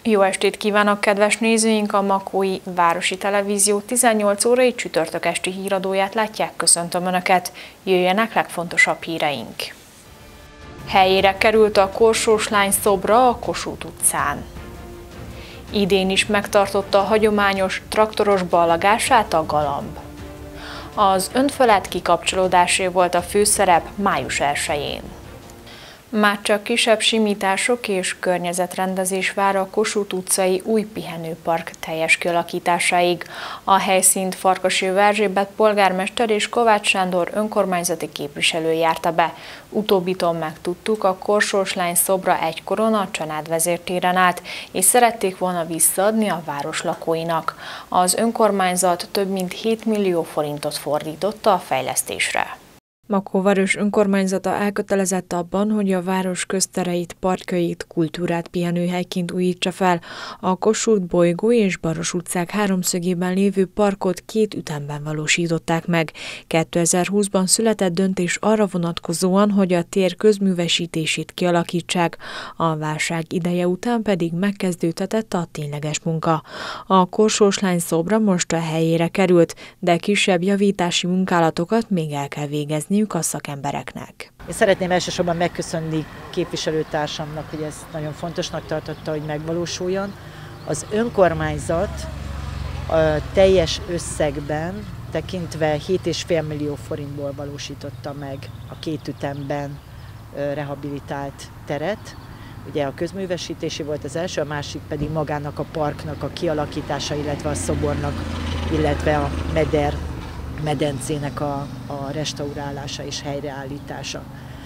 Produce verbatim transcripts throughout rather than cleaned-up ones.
Jó estét kívánok, kedves nézőink! A Makói Városi Televízió tizennyolc órai csütörtök esti híradóját látják, köszöntöm Önöket! Jöjjenek legfontosabb híreink! Helyére került a korsós lány szobra a Kossuth utcán. Idén is megtartotta a hagyományos traktoros ballagását a Galamb. Az önfelett kikapcsolódásé volt a főszerep május elsején. Már csak kisebb simítások és környezetrendezés vár a Kossuth utcai új pihenőpark teljes kialakításáig. A helyszínt Farkasjöv Erzsébet polgármester és Kovács Sándor önkormányzati képviselő járta be. Utóbbitól megtudtuk, a korsós lány szobra egykoron a Csanád vezértéren állt, és szerették volna visszaadni a város lakóinak. Az önkormányzat több mint hét millió forintot fordította a fejlesztésre. Makóváros önkormányzata elkötelezett abban, hogy a város köztereit, parkjait, kultúrát pihenőhelyként újítsa fel. A Kossuth, Bolygó és Baros utcák háromszögében lévő parkot két ütemben valósították meg. kétezer-húszban született döntés arra vonatkozóan, hogy a tér közművesítését kialakítsák, a válság ideje után pedig megkezdődhetett a tényleges munka. A korsós lány szobra most a helyére került, de kisebb javítási munkálatokat még el kell végezni a szakembereknek. Én szeretném elsősorban megköszönni képviselőtársamnak, hogy ezt nagyon fontosnak tartotta, hogy megvalósuljon. Az önkormányzat a teljes összegben tekintve hét egész öt millió forintból valósította meg a két ütemben rehabilitált teret. Ugye a közművesítési volt az első, a másik pedig magának a parknak a kialakítása, illetve a szobornak, illetve a meder medencének a, a restaurálása és helyreállítása.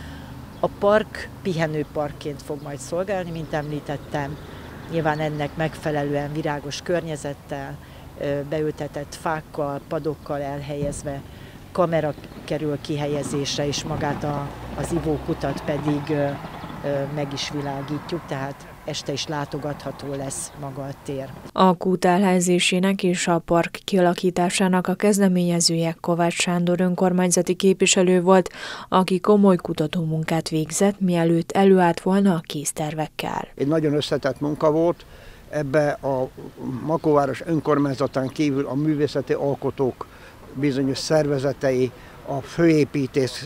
A park pihenőparkként fog majd szolgálni, mint említettem, nyilván ennek megfelelően virágos környezettel, beültetett fákkal, padokkal elhelyezve, kamera kerül kihelyezésre, és magát a, az ivókutat pedig meg is világítjuk, tehát este is látogatható lesz maga a tér. A kút elhelyezésének és a park kialakításának a kezdeményezője Kovács Sándor önkormányzati képviselő volt, aki komoly kutatómunkát végzett, mielőtt előállt volna a késztervekkel. Egy nagyon összetett munka volt, ebbe a Makóváros önkormányzatán kívül a művészeti alkotók bizonyos szervezetei, a főépítész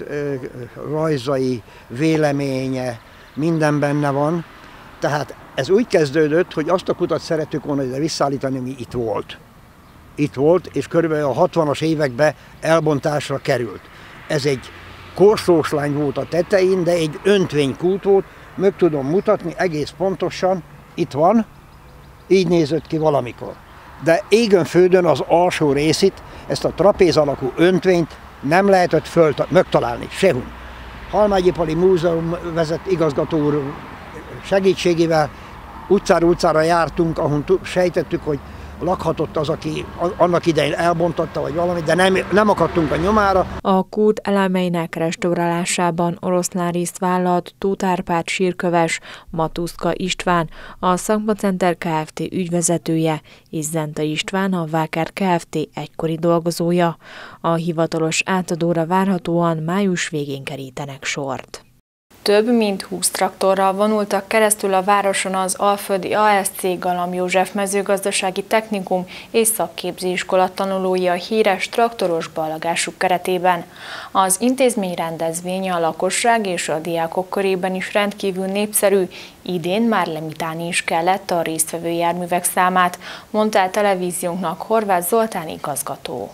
rajzai, véleménye, minden benne van. Tehát ez úgy kezdődött, hogy azt a kutat szerettük volna ide visszaállítani, ami itt volt. Itt volt, és körülbelül a hatvanas években elbontásra került. Ez egy korsós lány volt a tetején, de egy öntvénykút volt, meg tudom mutatni egész pontosan, itt van, így nézett ki valamikor. De égön földön az alsó részét, ezt a trapéz alakú öntvényt nem lehetett föl, megtalálni, sehol. Halmágyipali Múzeum vezet igazgató úr segítségével utcára utcára jártunk, ahol sejtettük, hogy lakhatott az, aki annak idején elbontotta, vagy valami, de nem, nem akadtunk a nyomára. A kút elemeinek restaurálásában oroszlán részt vállalt Tóth Árpád sírköves, Matuszka István, a Szakmacenter Kft. Ügyvezetője, és Zenta István, a Váker Kft. Egykori dolgozója. A hivatalos átadóra várhatóan május végén kerítenek sort. Több mint húsz traktorral vonultak keresztül a városon az alföldi á es cé Galamb József mezőgazdasági technikum és szakképzőiskola tanulói a híres traktoros ballagásuk keretében. Az intézmény rendezvénye a lakosság és a diákok körében is rendkívül népszerű, idén már limitálni is kellett a résztvevő járművek számát, mondta el televíziónknak Horváth Zoltán igazgató.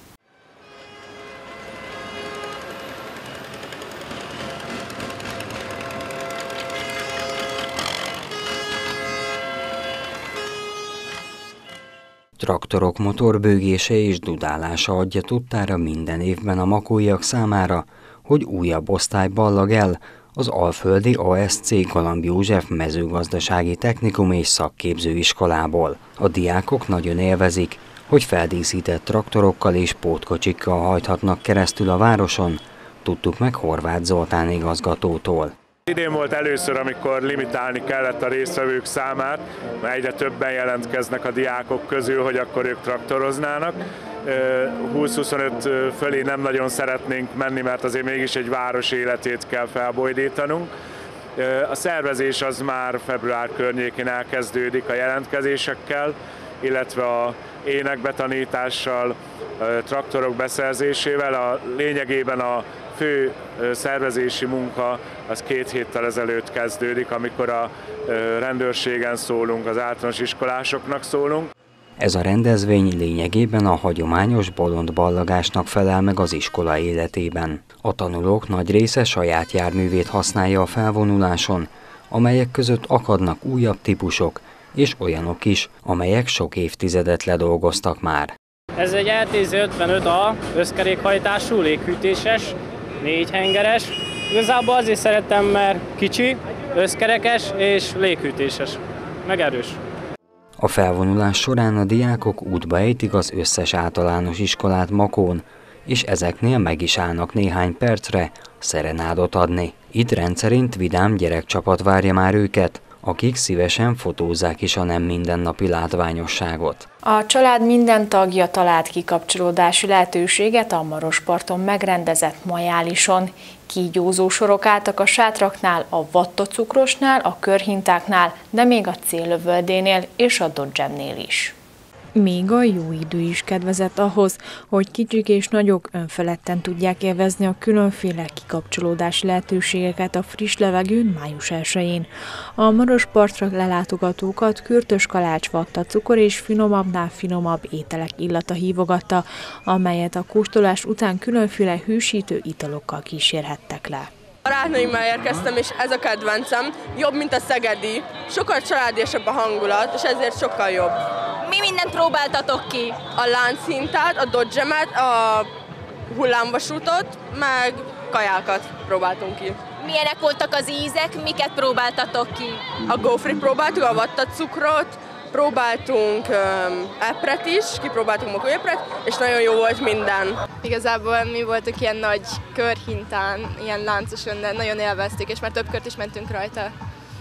Traktorok motorbőgése és dudálása adja tudtára minden évben a makóiak számára, hogy újabb osztály ballag el az alföldi á es cé Galamb József mezőgazdasági technikum és szakképzőiskolából. A diákok nagyon élvezik, hogy feldíszített traktorokkal és pótkocsikkal hajthatnak keresztül a városon, tudtuk meg Horváth Zoltán igazgatótól. Idén volt először, amikor limitálni kellett a résztvevők számát, mert egyre többen jelentkeznek a diákok közül, hogy akkor ők traktoroznának. húsz-huszonöt fölé nem nagyon szeretnénk menni, mert azért mégis egy város életét kell felbojdítanunk. A szervezés az már február környékén elkezdődik a jelentkezésekkel, illetve a énekbetanítással, traktorok beszerzésével. A lényegében a fő szervezési munka az két héttel ezelőtt kezdődik, amikor a rendőrségen szólunk, az általános iskolásoknak szólunk. Ez a rendezvény lényegében a hagyományos bolondballagásnak felel meg az iskola életében. A tanulók nagy része saját járművét használja a felvonuláson, amelyek között akadnak újabb típusok, és olyanok is, amelyek sok évtizedet ledolgoztak már. Ez egy er té zé ötvenöt A, összkerékhajtású, léghűtéses, négy hengeres. Igazából azért szeretem, mert kicsi, összkerekes és léghűtéses, meg erős. A felvonulás során a diákok útba ejtik az összes általános iskolát Makón, és ezeknél meg is állnak néhány percre szerenádot adni. Itt rendszerint vidám gyerekcsapat várja már őket, akik szívesen fotózzák is a nem mindennapi látványosságot. A család minden tagja talált kikapcsolódási lehetőséget a Marosparton megrendezett majálison. Kígyózó sorok álltak a sátraknál, a vattacukrosnál, a körhintáknál, de még a Céllövöldénél és a Dodgemnél is. Még a jó idő is kedvezett ahhoz, hogy kicsik és nagyok önfeledten tudják élvezni a különféle kikapcsolódási lehetőségeket a friss levegőn május elsején. A Marospartra lelátogatókat kürtös kalács, vattacukor és finomabbnál finomabb ételek illata hívogatta, amelyet a kóstolás után különféle hűsítő italokkal kísérhettek le. Barátnőimmel érkeztem, és ez a kedvencem, jobb, mint a szegedi, sokkal családiasabb a hangulat, és ezért sokkal jobb. Mi mindent próbáltatok ki? A lánchintát, a dodgemet, a hullámvasútot, meg kajákat próbáltunk ki. Milyenek voltak az ízek, miket próbáltatok ki? A gófrit próbáltuk, a vattacukrot, próbáltunk um, epret is, kipróbáltunk makóepret, és nagyon jó volt minden. Igazából mi voltunk ilyen nagy körhintán, ilyen láncoson, de nagyon élveztük, és már több kört is mentünk rajta.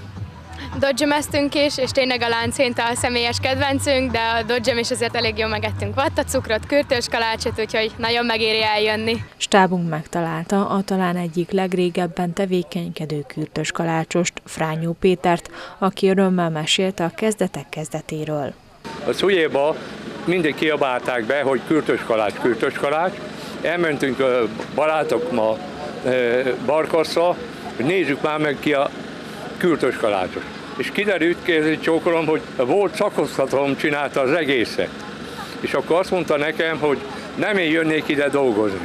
Dodgemeztünk is, és tényleg a lánchinta a személyes kedvencünk, de a Dodgem is azért elég jól megettünk vattacukrot, kürtös kalácsot, úgyhogy nagyon megéri eljönni. Stábunk megtalálta a talán egyik legrégebben tevékenykedő kürtös kalácsost, Frányó Pétert, aki örömmel mesélte a kezdetek kezdetéről. A Szujéba mindig kiabálták be, hogy kürtös kalács, kürtös kalács. Elmentünk a barátok ma Barkasszra, hogy nézzük már meg ki a kürtös kalácsos. És kiderült, kézzel csókolom, hogy volt szakoztatom csinálta az egészet. És akkor azt mondta nekem, hogy nem én jönnék ide dolgozni.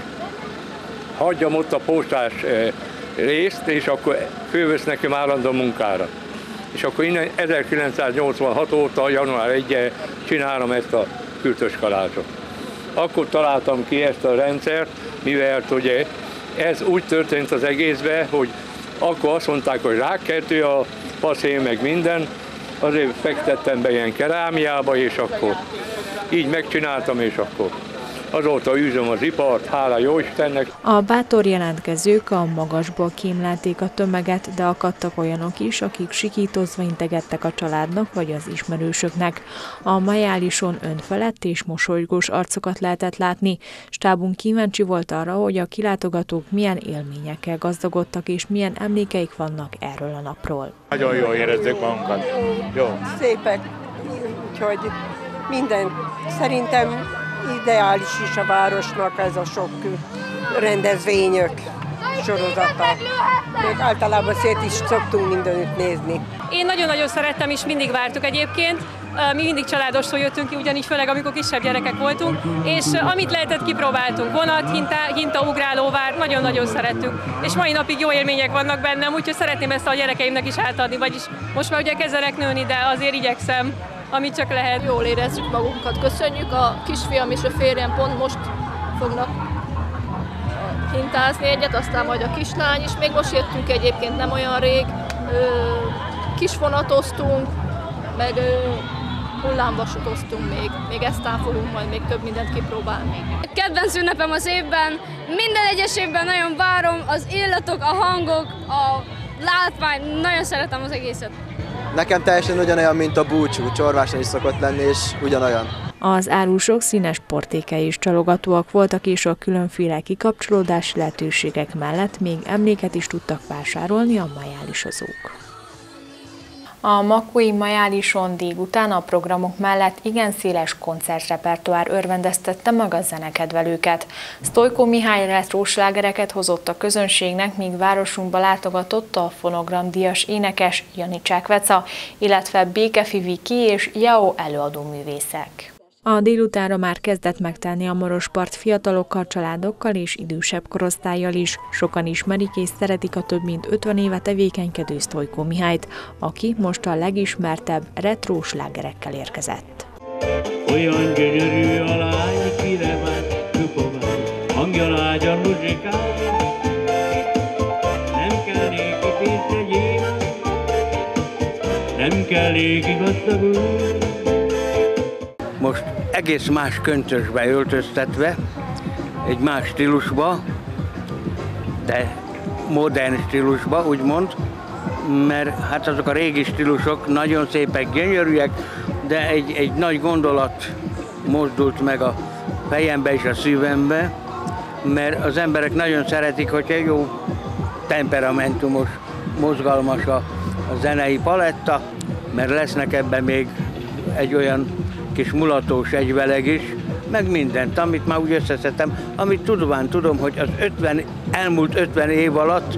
Hagyjam ott a postás részt, és akkor fővesz nekem állandó munkára. És akkor innen ezerkilencszáznyolcvanhat óta, január elsején csinálom ezt a kürtös kalácsot. Akkor találtam ki ezt a rendszert, mivel ugye ez úgy történt az egészben, hogy akkor azt mondták, hogy rákkeltő a paszé, meg minden, azért fektettem be ilyen kerámiába, és akkor így megcsináltam, és akkor azóta űzöm az ipart, hála jó Istennek. A bátor jelentkezők a magasból kémlelték a tömeget, de akadtak olyanok is, akik sikítozva integettek a családnak vagy az ismerősöknek. A majálison önfelett és mosolygós arcokat lehetett látni. Stábunk kíváncsi volt arra, hogy a kilátogatók milyen élményekkel gazdagodtak és milyen emlékeik vannak erről a napról. Nagyon jól érezzük magunkat. Jó. Szépek, úgyhogy minden szerintem ideális is a városnak ez a sok rendezvényök sorozata. Még általában szét is szoktunk mindenütt nézni. Én nagyon-nagyon szerettem, és mindig vártuk egyébként. Mi mindig családosról jöttünk ki, ugyanígy főleg amikor kisebb gyerekek voltunk, és amit lehetett, kipróbáltunk. Vonat, hinta, hinta ugrálóvár, nagyon-nagyon szerettük. És mai napig jó élmények vannak bennem, úgyhogy szeretném ezt a gyerekeimnek is átadni, vagyis most már ugye kezdenek nőni, de azért igyekszem, amit csak lehet. Jól érezzük magunkat, köszönjük. A kisfiam és a férjem pont most fognak hintázni egyet, aztán majd a kislány is. Még most jöttünk egyébként nem olyan rég, kisvonatoztunk, meg hullámvasutoztunk még. Még eztán fogunk majd még több mindent kipróbálni. Kedvenc ünnepem az évben, minden egyes évben nagyon várom, az illatok, a hangok, a látvány, nagyon szeretem az egészet. Nekem teljesen ugyanolyan, mint a búcsú, Csorváson is szokott lenni, és ugyanolyan. Az árusok színes portékei is csalogatóak voltak, és a különféle kikapcsolódási lehetőségek mellett még emléket is tudtak vásárolni a majálisozók. A makói majálison délután a programok mellett igen széles koncertrepertoár örvendeztette meg a zenekedvelőket. Sztojko Mihály retro slágereket hozott a közönségnek, míg városunkba látogatott a fonogramdíjas énekes Janicság Veca, illetve Békefi Viki és Jao előadóművészek. A délutánra már kezdett megtelni a Morospart fiatalokkal, családokkal és idősebb korosztállyal is. Sokan ismerik és szeretik a több mint ötven éve tevékenykedő Sztojko Mihályt, aki most a legismertebb retro slágerekkel érkezett. Olyan gyönyörű a lány, kire már csupovány, hangja lágyan muzsikál. Nem kell néki pénzegyél, nem kell néki gazdagul. Most egész más köntösbe öltöztetve, egy más stílusba, de modern stílusba, úgymond, mert hát azok a régi stílusok nagyon szépek, gyönyörűek, de egy, egy nagy gondolat mozdult meg a fejembe és a szívembe, mert az emberek nagyon szeretik, hogyha jó temperamentumos, mozgalmas a, a zenei paletta, mert lesznek ebben még egy olyan kis mulatós egyveleg is, meg mindent, amit már úgy összeszedtem, amit tudván tudom, hogy az ötven, elmúlt ötven év alatt,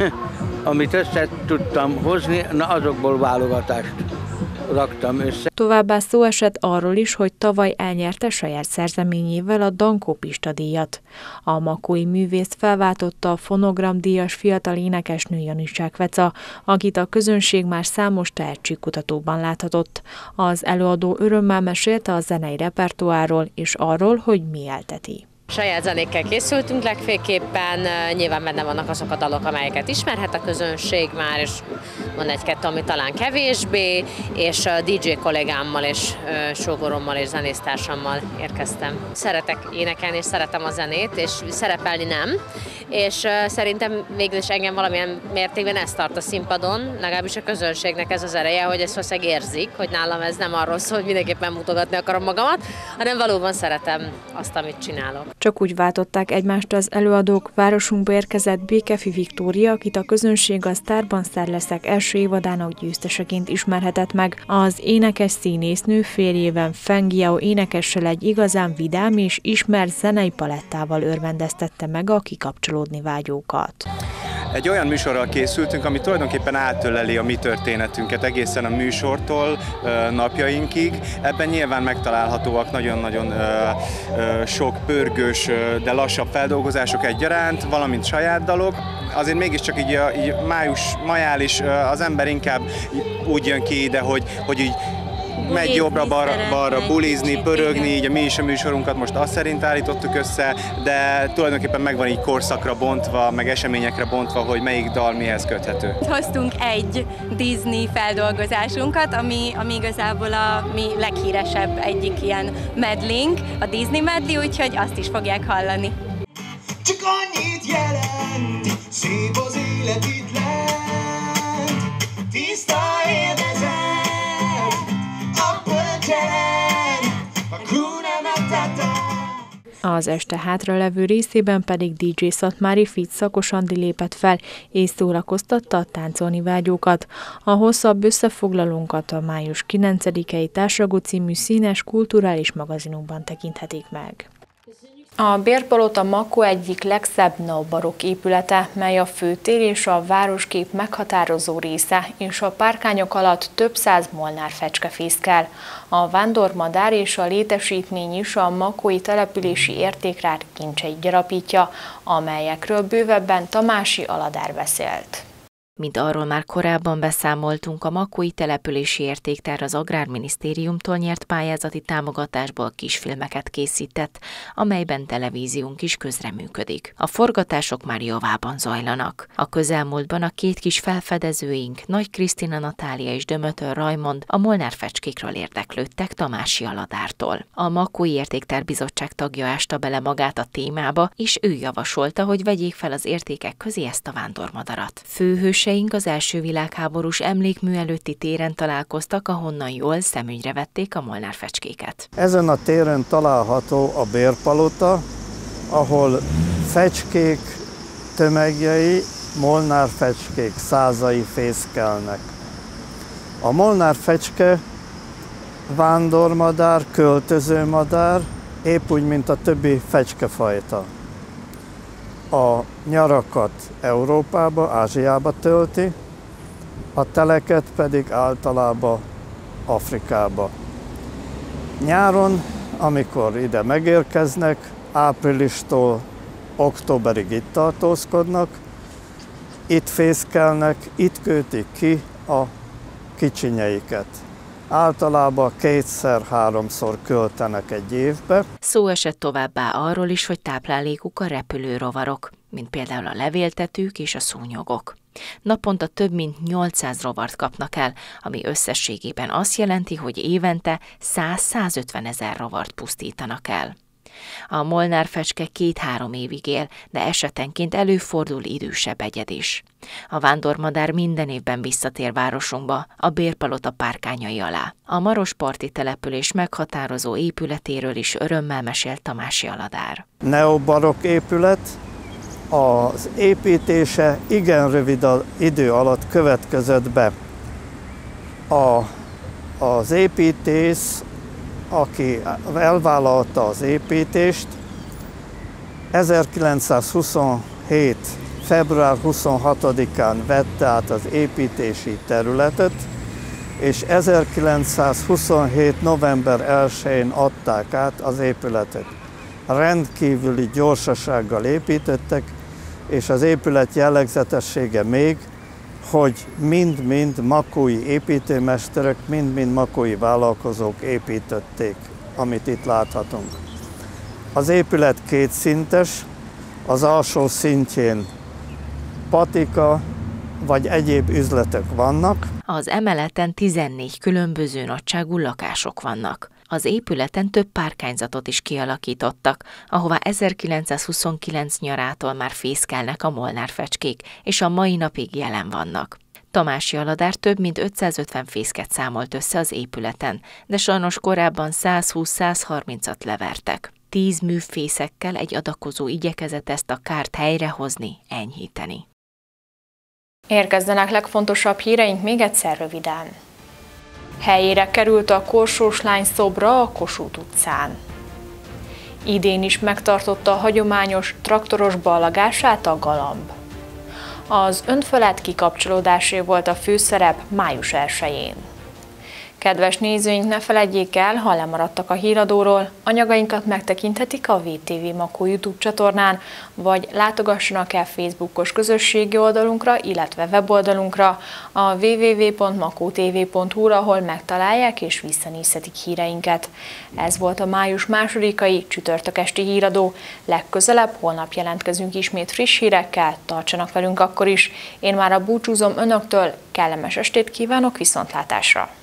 amit össze tudtam hozni, na azokból válogatást raktam össze. Továbbá szó esett arról is, hogy tavaly elnyerte saját szerzeményével a Dankó Pista díjat. A makói művészt felváltotta a fonogramdíjas fiatal énekesnő Janicság Veca, akit a közönség már számos tehetségkutatóban láthatott. Az előadó örömmel mesélte a zenei repertoárról és arról, hogy mi elteti. Saját zenékkel készültünk legfőképpen, nyilván benne vannak azok a dalok, amelyeket ismerhet a közönség már, és van egy-kettő, ami talán kevésbé, és a dé dzsé kollégámmal és sógorommal és zenésztársammal érkeztem. Szeretek énekelni, és szeretem a zenét, és szerepelni nem, és szerintem végül is engem valamilyen mértékben ez tart a színpadon, legalábbis a közönségnek ez az ereje, hogy ezt valószínűleg érzik, hogy nálam ez nem arról szól, hogy mindenképpen mutogatni akarom magamat, hanem valóban szeretem azt, amit csinálok. Csak úgy váltották egymást az előadók, városunkba érkezett Békefi Viktória, akit a közönség a Sztárban Sztár leszek első évadának győzteseként ismerhetett meg. Az énekes színésznő férjében Fengiao énekessel egy igazán vidám és ismert zenei palettával örvendeztette meg a kikapcsolódni vágyókat. Egy olyan műsorral készültünk, ami tulajdonképpen átöleli a mi történetünket egészen a műsortól napjainkig. Ebben nyilván megtalálhatóak nagyon-nagyon sok pörgős, de lassabb feldolgozások egyaránt, valamint saját dalok. Azért mégiscsak így, így május, majális az ember inkább úgy jön ki ide, hogy, hogy így megy jobbra-balra bulizni, pörögni, így mi is a műsorunkat most azt szerint állítottuk össze, de tulajdonképpen megvan így korszakra bontva, meg eseményekre bontva, hogy melyik dal mihez köthető. Hoztunk egy Disney feldolgozásunkat, ami, ami igazából a mi leghíresebb egyik ilyen medlink, a Disney medley, úgyhogy azt is fogják hallani. Csak annyit jelent, szép az élet itt lent, tiszta élvezet. Az este hátralevő részében pedig dé dzsé Szatmári Fit Szakos Andi lépett fel, és szórakoztatta a táncolni vágyókat. A hosszabb összefoglalónkat a május kilencedikei Társragú című színes kulturális magazinunkban tekinthetik meg. A Bérpalota Makó egyik legszebb neobarokk épülete, mely a főtér és a városkép meghatározó része, és a párkányok alatt több száz molnár fecske fészkel. A vándormadár és a létesítmény is a makói települési értékrár kincseit gyarapítja, amelyekről bővebben Tamási Aladár beszélt. Mint arról már korábban beszámoltunk, a makói települési értéktár az Agrárminisztériumtól nyert pályázati támogatásból kisfilmeket készített, amelyben televíziónk is közreműködik. A forgatások már javában zajlanak. A közelmúltban a két kis felfedezőink, Nagy Krisztina Natália és Dömötör Rajmond a molnár fecskékről érdeklődtek Tamási Aladártól. A Makói Értéktár Bizottság tagja ásta bele magát a témába, és ő javasolta, hogy vegyék fel az értékek közé ezt a vándormadarat. Főhőse Vendégseink az első világháborús emlékmű előtti téren találkoztak, ahonnan jól szemügyre vették a Molnár fecskéket. Ezen a téren található a bérpalota, ahol fecskék tömegjei, Molnár fecskék százai fészkelnek. A Molnár fecske vándormadár, költözőmadár, épp úgy, mint a többi fecskefajta. A nyarakat Európába, Ázsiába tölti, a teleket pedig általában Afrikába. Nyáron, amikor ide megérkeznek, áprilistól októberig itt tartózkodnak, itt fészkelnek, itt kötik ki a kicsinyeiket. Általában kétszer-háromszor költenek egy évbe. Szó esett továbbá arról is, hogy táplálékuk a repülő rovarok, mint például a levéltetők és a szúnyogok. Naponta több mint nyolcszáz rovart kapnak el, ami összességében azt jelenti, hogy évente száz-százötven ezer rovart pusztítanak el. A Molnár fecske két-három évig él, de esetenként előfordul idősebb egyed is. A vándormadár minden évben visszatér városunkba, a bérpalota párkányai alá. A marosparti település meghatározó épületéről is örömmel mesélt Tamási Aladár. Neobarokk épület, az építése igen rövid idő alatt következett be. A, az építész, aki elvállalta az építést, ezerkilencszázhuszonhét. február huszonhatodikán vette át az építési területet, és ezerkilencszázhuszonhét. november elsején adták át az épületet. Rendkívüli gyorsasággal építettek, és az épület jellegzetessége még, hogy mind-mind makói építőmesterek, mind-mind makói vállalkozók építették, amit itt láthatunk. Az épület kétszintes, az alsó szintjén patika vagy egyéb üzletek vannak. Az emeleten tizennégy különböző nagyságú lakások vannak. Az épületen több párkányzatot is kialakítottak, ahová ezerkilencszázhuszonkilenc nyarától már fészkelnek a Molnár fecskék, és a mai napig jelen vannak. Tamási Aladár több mint ötszázötven fészket számolt össze az épületen, de sajnos korábban száz-húsz-száz harmincat levertek. Tíz műfészekkel egy adakozó igyekezett ezt a kárt helyrehozni, enyhíteni. Érkezzenek legfontosabb híreink még egyszer röviden. Helyére került a korsós lány szobra a Kossuth utcán. Idén is megtartotta a hagyományos traktoros ballagását a Galamb. Az önfelett kikapcsolódásé volt a főszerep május elsején. Kedves nézőink, ne feledjék el, ha lemaradtak a híradóról, anyagainkat megtekinthetik a vé té vé Makó YouTube csatornán, vagy látogassanak el Facebookos közösségi oldalunkra, illetve weboldalunkra, a double-u double-u double-u pont makó t v pont hu, ahol megtalálják és visszanézhetik híreinket. Ez volt a május másodikai csütörtök esti híradó. Legközelebb holnap jelentkezünk ismét friss hírekkel, tartsanak velünk akkor is. Én már a búcsúzom önöktől, kellemes estét kívánok, viszontlátásra!